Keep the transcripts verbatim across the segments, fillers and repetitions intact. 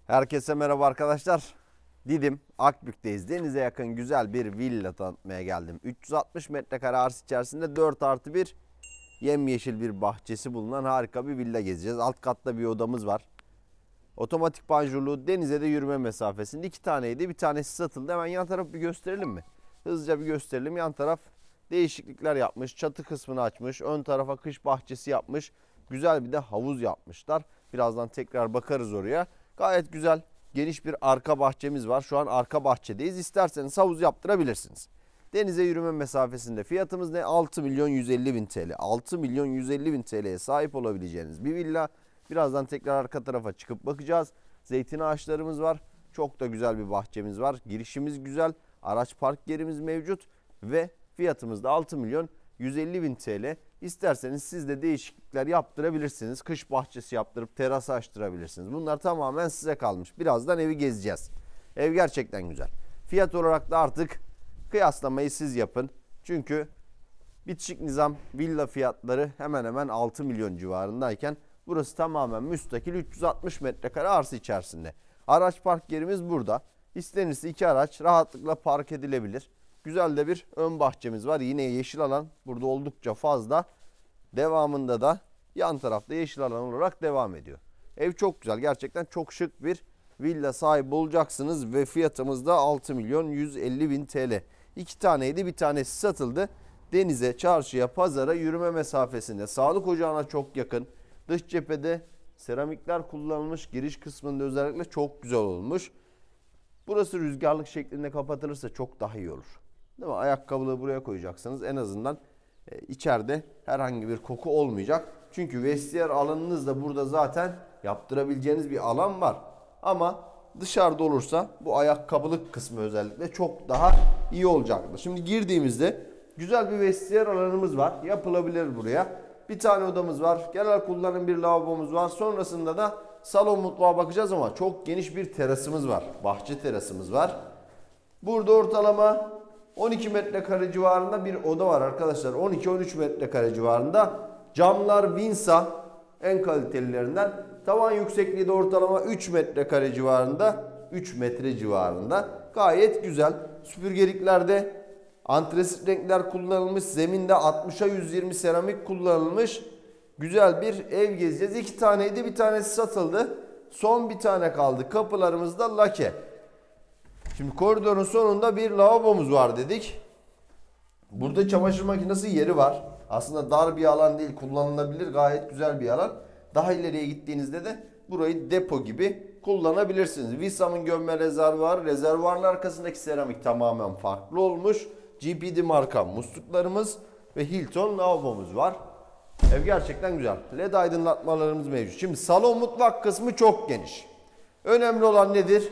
Herkese merhaba arkadaşlar. Didim Akbük'teyiz. Denize yakın güzel bir villa tanıtmaya geldim. üç yüz altmış metrekare arsa içerisinde dört artı bir yemyeşil bir bahçesi bulunan harika bir villa gezeceğiz. Alt katta bir odamız var. Otomatik panjurlu, denize de yürüme mesafesinde. iki taneydi, bir tanesi satıldı. Hemen yan tarafı bir gösterelim mi? Hızlıca bir gösterelim. Yan taraf değişiklikler yapmış. Çatı kısmını açmış. Ön tarafa kış bahçesi yapmış. Güzel bir de havuz yapmışlar. Birazdan tekrar bakarız oraya. Gayet güzel, geniş bir arka bahçemiz var. Şu an arka bahçedeyiz. İsterseniz havuz yaptırabilirsiniz. Denize yürüme mesafesinde. Fiyatımız ne? altı milyon yüz elli bin T L. altı milyon yüz elli bin T L'ye sahip olabileceğiniz bir villa. Birazdan tekrar arka tarafa çıkıp bakacağız. Zeytin ağaçlarımız var. Çok da güzel bir bahçemiz var. Girişimiz güzel. Araç park yerimiz mevcut. Ve fiyatımız da altı milyon yüz elli bin T L. İsterseniz siz de değişiklikler yaptırabilirsiniz. Kış bahçesi yaptırıp teras açtırabilirsiniz. Bunlar tamamen size kalmış. Birazdan evi gezeceğiz. Ev gerçekten güzel. Fiyat olarak da artık kıyaslamayı siz yapın. Çünkü bitişik nizam villa fiyatları hemen hemen altı milyon civarındayken burası tamamen müstakil üç yüz altmış metrekare arsa içerisinde. Araç park yerimiz burada. İstenirse iki araç rahatlıkla park edilebilir. Güzel de bir ön bahçemiz var. Yine yeşil alan burada oldukça fazla. Devamında da yan tarafta yeşil alan olarak devam ediyor. Ev çok güzel. Gerçekten çok şık bir villa sahibi olacaksınız ve fiyatımız da altı milyon yüz elli bin T L. İki taneydi, bir tanesi satıldı. Denize, çarşıya, pazara yürüme mesafesinde. Sağlık ocağına çok yakın. Dış cephede seramikler kullanılmış. Giriş kısmında özellikle çok güzel olmuş. Burası rüzgarlık şeklinde kapatılırsa çok daha iyi olur. Değil mi? Ayakkabıları buraya koyacaksınız. En azından e, içeride herhangi bir koku olmayacak. Çünkü vestiyer alanınız da burada zaten yaptırabileceğiniz bir alan var. Ama dışarıda olursa bu ayakkabılık kısmı özellikle çok daha iyi olacaktır. Şimdi girdiğimizde güzel bir vestiyer alanımız var. Yapılabilir buraya. Bir tane odamız var. Genel kullanım bir lavabomuz var. Sonrasında da salon mutfağa bakacağız ama çok geniş bir terasımız var. Bahçe terasımız var. Burada ortalama on iki metrekare civarında bir oda var arkadaşlar. on iki on üç metrekare civarında. Camlar Vinsa en kalitelilerinden. Tavan yüksekliği de ortalama üç metrekare civarında. üç metre civarında. Gayet güzel. Süpürgeliklerde antresit renkler kullanılmış. Zeminde altmışa yüz yirmi seramik kullanılmış. Güzel bir ev gezeceğiz. İki taneydi, bir tanesi satıldı. Son bir tane kaldı. Kapılarımız da lake. Şimdi koridorun sonunda bir lavabomuz var dedik. Burada çamaşır makinesi yeri var. Aslında dar bir alan değil, kullanılabilir, gayet güzel bir alan. Daha ileriye gittiğinizde de burayı depo gibi kullanabilirsiniz. Visam'ın gömme rezervuarı, rezervuarın arkasındaki seramik tamamen farklı olmuş. G P D marka musluklarımız ve Hilton lavabomuz var. Ev gerçekten güzel. L E D aydınlatmalarımız mevcut. Şimdi salon mutfak kısmı çok geniş. Önemli olan nedir?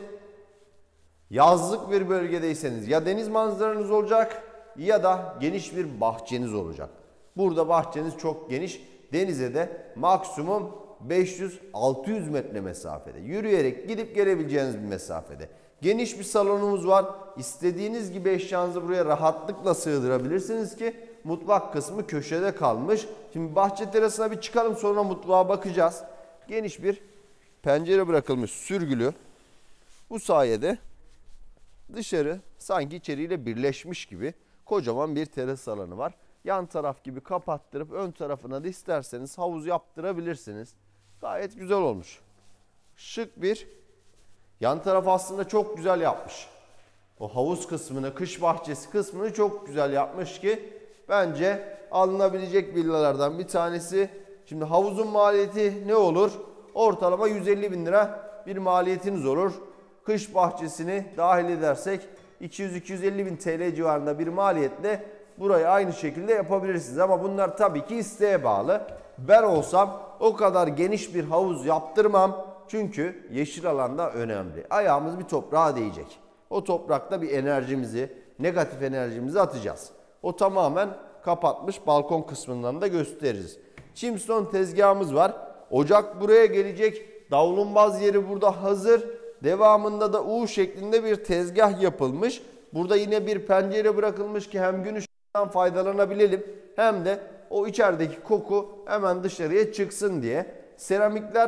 Yazlık bir bölgedeyseniz ya deniz manzaranız olacak ya da geniş bir bahçeniz olacak. Burada bahçeniz çok geniş. Denize de maksimum beş yüz altı yüz metre mesafede. Yürüyerek gidip gelebileceğiniz bir mesafede. Geniş bir salonumuz var. İstediğiniz gibi eşyanızı buraya rahatlıkla sığdırabilirsiniz ki mutfak kısmı köşede kalmış. Şimdi bahçe terasına bir çıkalım, sonra mutfağa bakacağız. Geniş bir pencere bırakılmış, sürgülü. Bu sayede dışarı sanki içeriyle birleşmiş gibi kocaman bir teras alanı var. Yan taraf gibi kapattırıp ön tarafına da isterseniz havuz yaptırabilirsiniz. Gayet güzel olmuş. Şık bir yan taraf aslında çok güzel yapmış. O havuz kısmını, kış bahçesi kısmını çok güzel yapmış ki bence alınabilecek villalardan bir tanesi. Şimdi havuzun maliyeti ne olur? Ortalama yüz elli bin lira bir maliyetiniz olur. Kış bahçesini dahil edersek iki yüz iki yüz elli bin T L civarında bir maliyetle burayı aynı şekilde yapabilirsiniz. Ama bunlar tabii ki isteğe bağlı. Ben olsam o kadar geniş bir havuz yaptırmam. Çünkü yeşil alanda önemli. Ayağımız bir toprağa değecek. O toprakta bir enerjimizi, negatif enerjimizi atacağız. O tamamen kapatmış, balkon kısmından da gösteririz. Chimstone tezgahımız var. Ocak buraya gelecek. Davlumbaz yeri burada hazır. Devamında da U şeklinde bir tezgah yapılmış. Burada yine bir pencere bırakılmış ki hem gün ışığından faydalanabilelim hem de o içerideki koku hemen dışarıya çıksın diye. Seramikler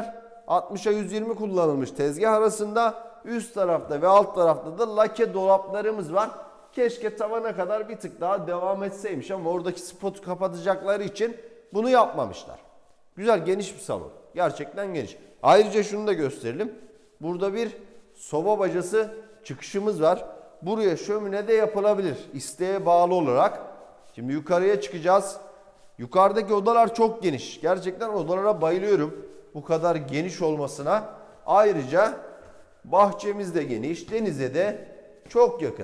altmışa yüz yirmi kullanılmış tezgah arasında. Üst tarafta ve alt tarafta da lake dolaplarımız var. Keşke tavana kadar bir tık daha devam etseymiş ama oradaki spotu kapatacakları için bunu yapmamışlar. Güzel, geniş bir salon. Gerçekten geniş. Ayrıca şunu da gösterelim. Burada bir soba bacası çıkışımız var. Buraya şömine de yapılabilir, isteğe bağlı olarak. Şimdi yukarıya çıkacağız. Yukarıdaki odalar çok geniş. Gerçekten odalara bayılıyorum. Bu kadar geniş olmasına. Ayrıca bahçemiz de geniş. Denize de çok yakın.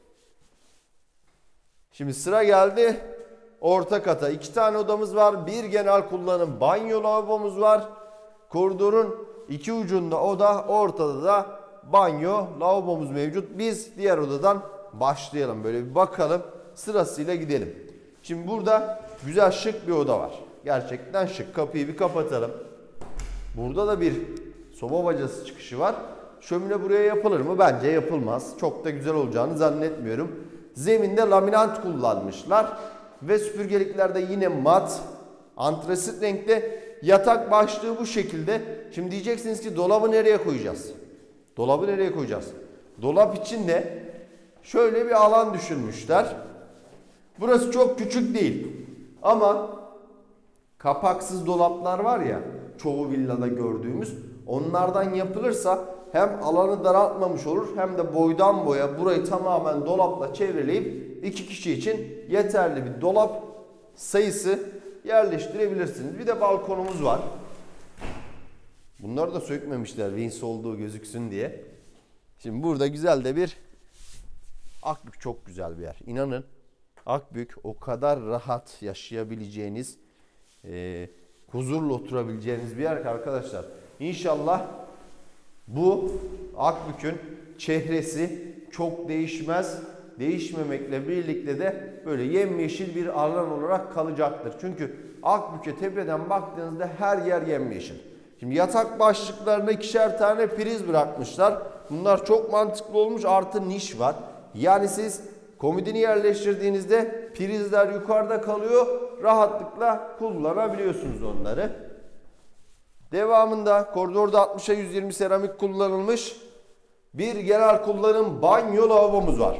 Şimdi sıra geldi orta kata. İki tane odamız var. Bir genel kullanım banyo lavabomuz var. Koridorun iki ucunda oda, ortada da banyo lavabomuz mevcut. Biz diğer odadan başlayalım. Böyle bir bakalım. Sırasıyla gidelim. Şimdi burada güzel şık bir oda var. Gerçekten şık. Kapıyı bir kapatalım. Burada da bir soba bacası çıkışı var. Şömine buraya yapılır mı? Bence yapılmaz. Çok da güzel olacağını zannetmiyorum. Zeminde laminant kullanmışlar. Ve süpürgeliklerde yine mat, antrasit renkte. Yatak başlığı bu şekilde. Şimdi diyeceksiniz ki dolabı nereye koyacağız? Dolabı nereye koyacağız? Dolap için de şöyle bir alan düşünmüşler. Burası çok küçük değil. Ama kapaksız dolaplar var ya, çoğu villada gördüğümüz, onlardan yapılırsa hem alanı daraltmamış olur hem de boydan boya burayı tamamen dolapla çevreleyip iki kişi için yeterli bir dolap sayısı yerleştirebilirsiniz. Bir de balkonumuz var. Bunları da sökmemişler vinç olduğu gözüksün diye. Şimdi burada güzel de bir Akbük, çok güzel bir yer. İnanın Akbük o kadar rahat yaşayabileceğiniz, e, huzurla oturabileceğiniz bir yer ki arkadaşlar. İnşallah bu Akbük'ün çehresi çok değişmez. Değişmemekle birlikte de böyle yemyeşil bir alan olarak kalacaktır. Çünkü Akbük'e tepeden baktığınızda her yer yemyeşil. Şimdi yatak başlıklarına ikişer tane priz bırakmışlar. Bunlar çok mantıklı olmuş, artı niş var. Yani siz komodini yerleştirdiğinizde prizler yukarıda kalıyor. Rahatlıkla kullanabiliyorsunuz onları. Devamında koridorda altmışa yüz yirmi seramik kullanılmış bir genel kullanım banyo lavabomuz var.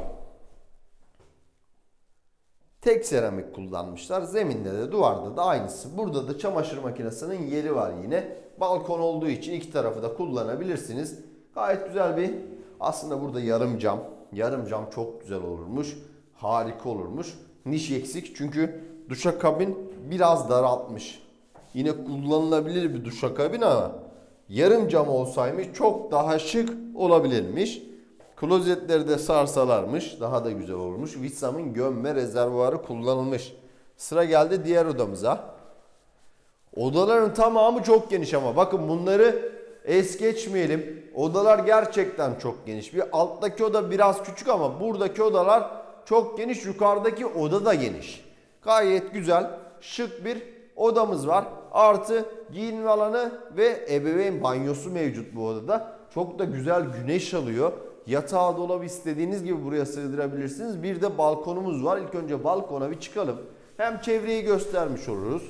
Tek seramik kullanmışlar. Zeminde de duvarda da aynısı. Burada da çamaşır makinesinin yeri var yine. Balkon olduğu için iki tarafı da kullanabilirsiniz. Gayet güzel bir, aslında burada yarım cam. Yarım cam çok güzel olurmuş. Harika olurmuş. Niş eksik çünkü duşakabin biraz daraltmış. Yine kullanılabilir bir duşakabin ama yarım cam olsaymış çok daha şık olabilirmiş. Klozetleri de sarsalarmış, daha da güzel olmuş. Vitsam'ın gömme rezervuarı kullanılmış. Sıra geldi diğer odamıza. Odaların tamamı çok geniş ama bakın bunları es geçmeyelim. Odalar gerçekten çok geniş. Bir alttaki oda biraz küçük ama buradaki odalar çok geniş. Yukarıdaki oda da geniş. Gayet güzel, şık bir odamız var. Artı giyinme alanı ve ebeveyn banyosu mevcut bu odada. Çok da güzel güneş alıyor. Yatağı, dolabı istediğiniz gibi buraya sığdırabilirsiniz. Bir de balkonumuz var. İlk önce balkona bir çıkalım. Hem çevreyi göstermiş oluruz.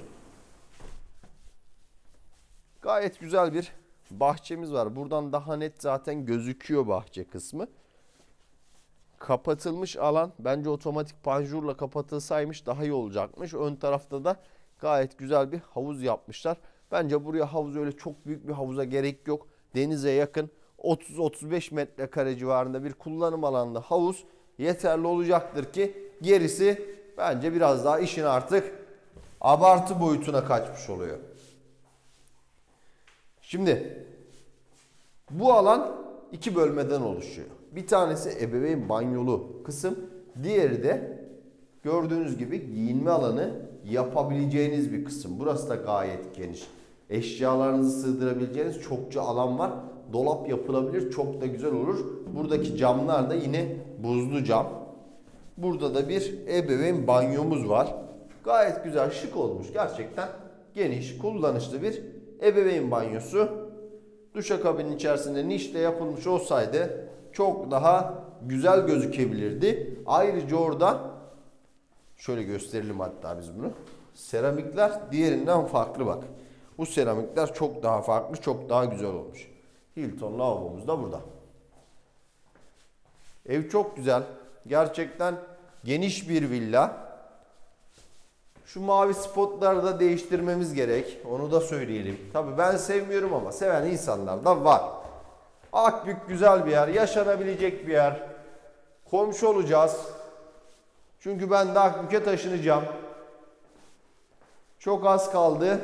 Gayet güzel bir bahçemiz var. Buradan daha net zaten gözüküyor bahçe kısmı. Kapatılmış alan. Bence otomatik panjurla kapatılsaymış daha iyi olacakmış. Ön tarafta da gayet güzel bir havuz yapmışlar. Bence buraya havuz, öyle çok büyük bir havuza gerek yok. Denize yakın otuz otuz beş metrekare civarında bir kullanım alanında havuz yeterli olacaktır ki gerisi bence biraz daha işin artık abartı boyutuna kaçmış oluyor. Şimdi bu alan iki bölmeden oluşuyor. Bir tanesi ebeveyn banyolu kısım, diğeri de gördüğünüz gibi giyinme alanı yapabileceğiniz bir kısım. Burası da gayet geniş. Eşyalarınızı sığdırabileceğiniz çokça alan var. Dolap yapılabilir, çok da güzel olur. Buradaki camlar da yine buzlu cam. Burada da bir ebeveyn banyomuz var. Gayet güzel, şık olmuş. Gerçekten geniş, kullanışlı bir ebeveyn banyosu. Duşakabinin içerisinde nişle yapılmış olsaydı çok daha güzel gözükebilirdi. Ayrıca orada şöyle gösterelim hatta biz bunu. Seramikler diğerinden farklı bak. Bu seramikler çok daha farklı, çok daha güzel olmuş. Hilton lavabomuz da burada. Ev çok güzel. Gerçekten geniş bir villa. Şu mavi spotları da değiştirmemiz gerek. Onu da söyleyelim. Tabii ben sevmiyorum ama seven insanlar da var. Akbük güzel bir yer. Yaşanabilecek bir yer. Komşu olacağız. Çünkü ben de Akbük'e taşınacağım. Çok az kaldı.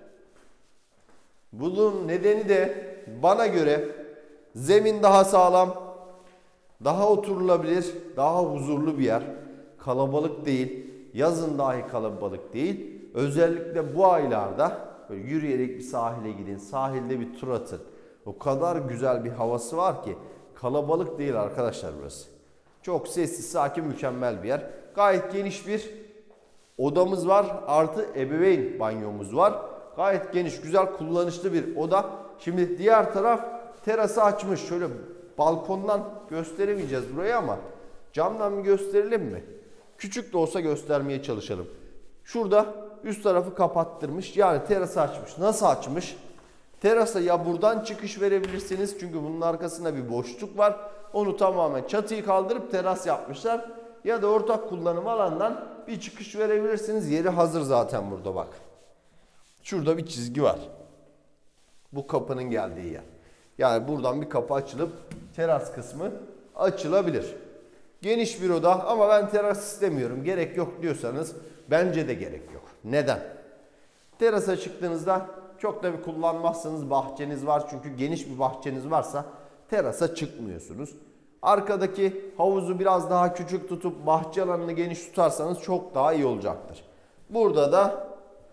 Bunun nedeni de bana göre zemin daha sağlam, daha oturulabilir, daha huzurlu bir yer. Kalabalık değil. Yazın dahi kalabalık değil. Özellikle bu aylarda böyle yürüyerek bir sahile gidin. Sahilde bir tur atın. O kadar güzel bir havası var ki kalabalık değil arkadaşlar burası. Çok sessiz, sakin, mükemmel bir yer. Gayet geniş bir odamız var. Artı ebeveyn banyomuz var. Gayet geniş, güzel, kullanışlı bir oda. Şimdi diğer taraf terası açmış. Şöyle balkondan gösteremeyeceğiz burayı ama camdan bir gösterelim mi? Küçük de olsa göstermeye çalışalım. Şurada üst tarafı kapattırmış. Yani terası açmış. Nasıl açmış? Terasa ya buradan çıkış verebilirsiniz. Çünkü bunun arkasında bir boşluk var. Onu tamamen çatıyı kaldırıp teras yapmışlar. Ya da ortak kullanım alandan bir çıkış verebilirsiniz. Yeri hazır zaten burada bak. Şurada bir çizgi var. Bu kapının geldiği yer. Yani buradan bir kapı açılıp teras kısmı açılabilir. Geniş bir oda ama ben teras istemiyorum, gerek yok diyorsanız bence de gerek yok. Neden? Terasa çıktığınızda çok da bir kullanmazsanız bahçeniz var. Çünkü geniş bir bahçeniz varsa terasa çıkmıyorsunuz. Arkadaki havuzu biraz daha küçük tutup bahçe alanını geniş tutarsanız çok daha iyi olacaktır. Burada da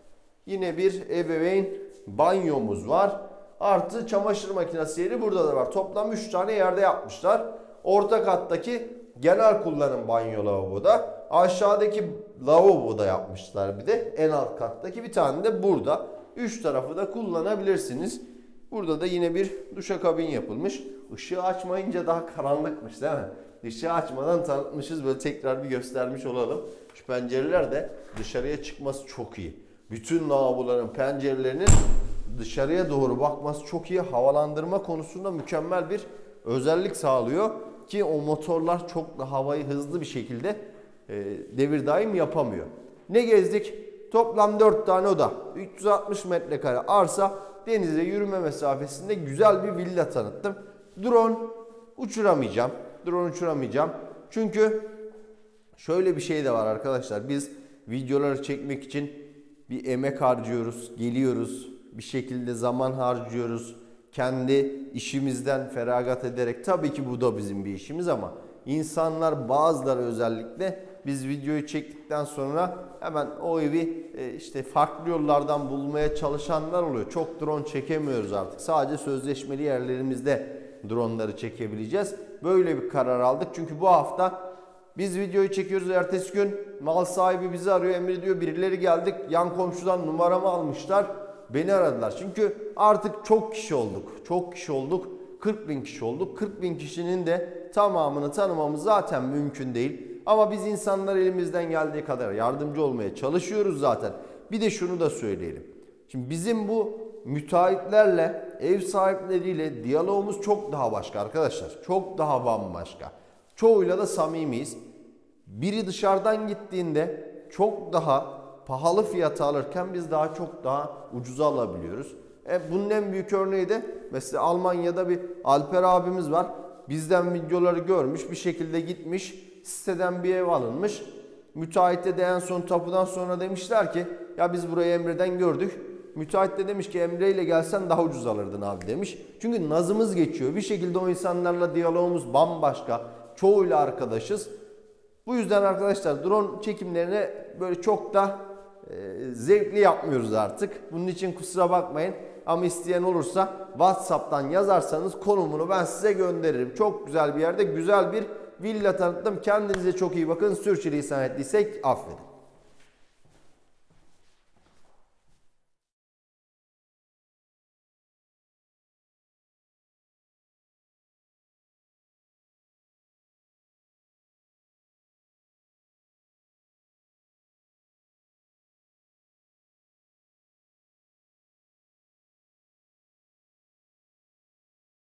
yine bir ebeveyn banyomuz var. Artı çamaşır makinesi yeri burada da var. Toplam üç tane yerde yapmışlar. Orta kattaki genel kullanım banyo lavaboda. Aşağıdaki lavaboda yapmışlar bir de. En alt kattaki bir tane de burada. Üç tarafı da kullanabilirsiniz. Burada da yine bir duşakabin yapılmış. Işığı açmayınca daha karanlıkmış değil mi? Işığı açmadan tanıtmışız. Böyle tekrar bir göstermiş olalım. Şu pencereler de dışarıya çıkması çok iyi. Bütün lavaboların pencerelerinin dışarıya doğru bakması çok iyi. Havalandırma konusunda mükemmel bir özellik sağlıyor. Ki o motorlar çok da havayı hızlı bir şekilde e, devir daim yapamıyor. Ne gezdik? Toplam dört tane oda. üç yüz altmış metrekare arsa. Denize yürüme mesafesinde güzel bir villa tanıttım. Drone uçuramayacağım. Drone uçuramayacağım. Çünkü şöyle bir şey de var arkadaşlar. Biz videoları çekmek için bir emek harcıyoruz. Geliyoruz. Bir şekilde zaman harcıyoruz. Kendi işimizden feragat ederek, tabii ki bu da bizim bir işimiz ama insanlar, bazıları özellikle biz videoyu çektikten sonra hemen o evi işte farklı yollardan bulmaya çalışanlar oluyor. Çok drone çekemiyoruz artık. Sadece sözleşmeli yerlerimizde droneları çekebileceğiz. Böyle bir karar aldık. Çünkü bu hafta biz videoyu çekiyoruz. Ertesi gün mal sahibi bizi arıyor. Emre diyor birileri geldik. Yan komşudan numaramı almışlar. Beni aradılar. Çünkü artık çok kişi olduk. Çok kişi olduk. kırk bin kişi olduk. kırk bin kişinin de tamamını tanımamız zaten mümkün değil. Ama biz insanlar elimizden geldiği kadar yardımcı olmaya çalışıyoruz zaten. Bir de şunu da söyleyelim. Şimdi bizim bu müteahhitlerle, ev sahipleriyle diyalogumuz çok daha başka arkadaşlar. Çok daha bambaşka. Çoğuyla da samimiyiz. Biri dışarıdan gittiğinde çok daha pahalı fiyata alırken biz daha çok daha ucuza alabiliyoruz. E bunun en büyük örneği de mesela Almanya'da bir Alper abimiz var. Bizden videoları görmüş, bir şekilde gitmiş, siteden bir ev alınmış. Müteahhite de en son tapudan sonra demişler ki ya biz burayı Emre'den gördük. Müteahhit de demiş ki Emre ile gelsen daha ucuz alırdın abi demiş. Çünkü nazımız geçiyor. Bir şekilde o insanlarla diyalogumuz bambaşka. Çoğuyla arkadaşız. Bu yüzden arkadaşlar drone çekimlerine böyle çok da e, zevkli yapmıyoruz artık. Bunun için kusura bakmayın. Ama isteyen olursa WhatsApp'tan yazarsanız konumunu ben size gönderirim. Çok güzel bir yerde güzel bir villa tanıttım. Kendinize çok iyi bakın. Sürçülisan ettiysek affedin.